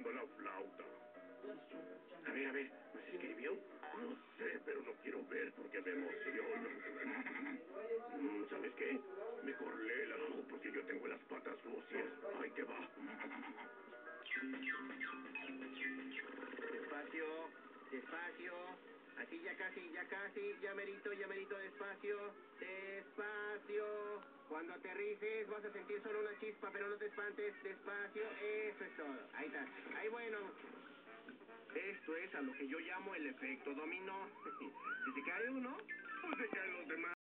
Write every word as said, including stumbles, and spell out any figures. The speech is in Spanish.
con la flauta. A ver, a ver, ¿nos escribió? No sé, pero lo quiero ver porque me emociona. Mm, ¿Sabes qué? Mejor léela, porque yo tengo las patas sucias. Ahí te va. Despacio, despacio. Así ya casi, ya casi, ya merito, ya merito, despacio, despacio. Cuando aterrices vas a sentir solo una chispa, pero no te espantes, despacio, eso es todo. Ahí está, ahí bueno. Esto es a lo que yo llamo el efecto dominó. Si se cae uno, pues se caen los demás.